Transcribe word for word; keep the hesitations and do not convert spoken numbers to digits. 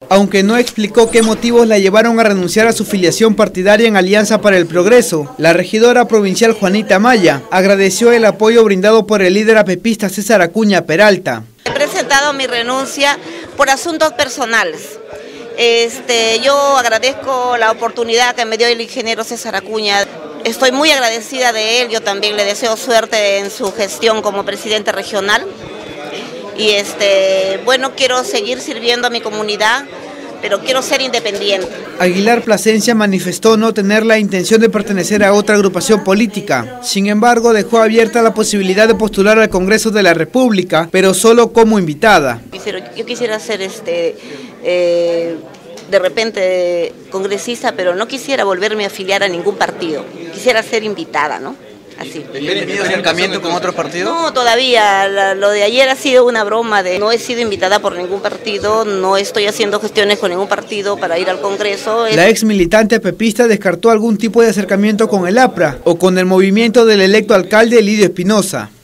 Aunque no explicó qué motivos la llevaron a renunciar a su filiación partidaria en Alianza para el Progreso, la regidora provincial Juanita Maya agradeció el apoyo brindado por el líder apepista César Acuña Peralta. He presentado mi renuncia por asuntos personales. Este, yo agradezco la oportunidad que me dio el ingeniero César Acuña. Estoy muy agradecida de él, yo también le deseo suerte en su gestión como presidente regional. Y este, bueno, quiero seguir sirviendo a mi comunidad, pero quiero ser independiente. Aguilar Plasencia manifestó no tener la intención de pertenecer a otra agrupación política. Sin embargo, dejó abierta la posibilidad de postular al Congreso de la República, pero solo como invitada. Yo quisiera ser este, eh, de repente congresista, pero no quisiera volverme a afiliar a ningún partido. Quisiera ser invitada, ¿no? Así. ¿Tenido acercamiento con otros partidos? No, todavía. La, lo de ayer ha sido una broma. De no he sido invitada por ningún partido, no estoy haciendo gestiones con ningún partido para ir al Congreso. La ex militante apepista descartó algún tipo de acercamiento con el A P R A o con el movimiento del electo alcalde Elidio Espinosa.